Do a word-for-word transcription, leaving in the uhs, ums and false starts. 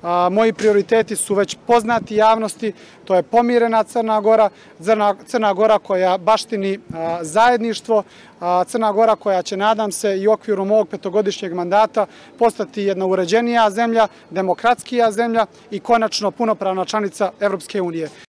Moji prioriteti su već poznati javnosti, to je pomirena Crna Gora, Crna Gora koja baštini zajedništvo, Crna Gora koja će, nadam se, i u okviru mog petogodišnjeg mandata postati jedna uređenija zemlja, demokratskija zemlja i konačno punopravna članica Evropske unije.